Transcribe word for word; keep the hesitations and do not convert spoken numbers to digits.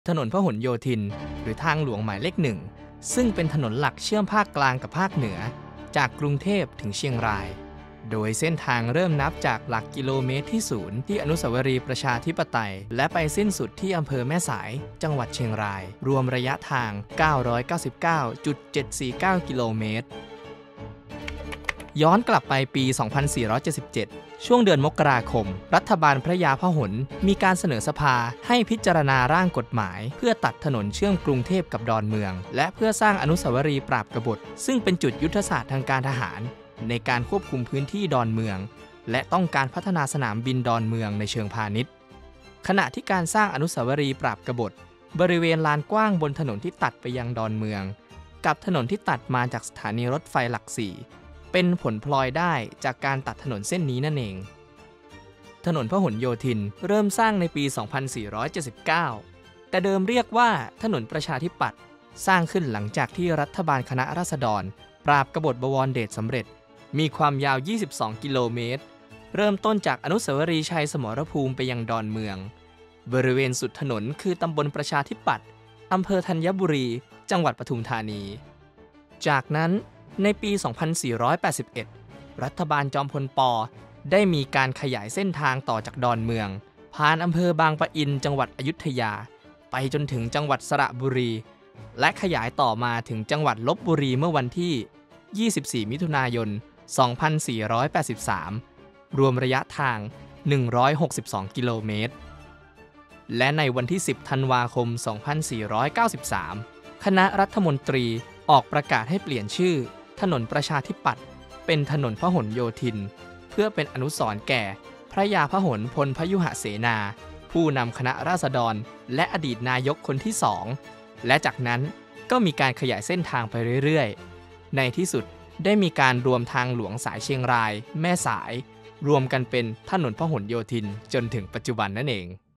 ถนนพหลโยธินหรือทางหลวงหมายเลขหนึ่งซึ่งเป็นถนนหลักเชื่อมภาคกลางกับภาคเหนือจากกรุงเทพถึงเชียงรายโดยเส้นทางเริ่มนับจากหลักกิโลเมตรที่ศูนย์ที่อนุสาวรีย์ประชาธิปไตยและไปสิ้นสุดที่อำเภอแม่สายจังหวัดเชียงรายรวมระยะทาง เก้าร้อยเก้าสิบเก้าจุดเจ็ดสี่เก้า กิโลเมตรย้อนกลับไปปี สองพันสี่ร้อยเจ็ดสิบเจ็ด ช่วงเดือนมกราคมรัฐบาลพระยาพหลมีการเสนอสภาให้พิจารณาร่างกฎหมายเพื่อตัดถนนเชื่อมกรุงเทพกับดอนเมืองและเพื่อสร้างอนุสาวรีย์ปราบกบฏซึ่งเป็นจุดยุทธศาสตร์ทางการทหารในการควบคุมพื้นที่ดอนเมืองและต้องการพัฒนาสนามบินดอนเมืองในเชิงพาณิชย์ขณะที่การสร้างอนุสาวรีย์ปราบกบฏบริเวณลานกว้างบนถนนที่ตัดไปยังดอนเมืองกับถนนที่ตัดมาจากสถานีรถไฟหลักสี่เป็นผลพลอยได้จากการตัดถนนเส้นนี้นั่นเองถนนพหลโยธินเริ่มสร้างในปี สองพันสี่ร้อยเจ็ดสิบเก้า แต่เดิมเรียกว่าถนนประชาธิปัตย์สร้างขึ้นหลังจากที่รัฐบาลคณะราษฎรปราบกบฏบวรเดชสำเร็จมีความยาว ยี่สิบสอง กิโลเมตรเริ่มต้นจากอนุสาวรีย์ชัยสมรภูมิไปยังดอนเมืองบริเวณสุดถนนคือตำบลประชาธิปัตย์อำเภอธัญบุรีจังหวัดปทุมธานีจากนั้นในปี สองพันสี่ร้อยแปดสิบเอ็ด รัฐบาลจอมพลป.ได้มีการขยายเส้นทางต่อจากดอนเมืองผ่านอำเภอบางปะอินจังหวัดอยุธยาไปจนถึงจังหวัดสระบุรีและขยายต่อมาถึงจังหวัดลพบุรีเมื่อวันที่ ยี่สิบสี่ มิถุนายน สองพันสี่ร้อยแปดสิบสาม รวมระยะทาง หนึ่งร้อยหกสิบสอง กิโลเมตรและในวันที่ สิบ ธันวาคม สองพันสี่ร้อยเก้าสิบสาม คณะรัฐมนตรีออกประกาศให้เปลี่ยนชื่อถนนประชาธิปัตย์เป็นถนนพหลโยธินเพื่อเป็นอนุสรณ์แก่พระยาพหลพลพยุหเสนาผู้นำคณะราษฎรและอดีตนายกคนที่สองและจากนั้นก็มีการขยายเส้นทางไปเรื่อยๆในที่สุดได้มีการรวมทางหลวงสายเชียงรายแม่สายรวมกันเป็นถนนพหลโยธินจนถึงปัจจุบันนั่นเอง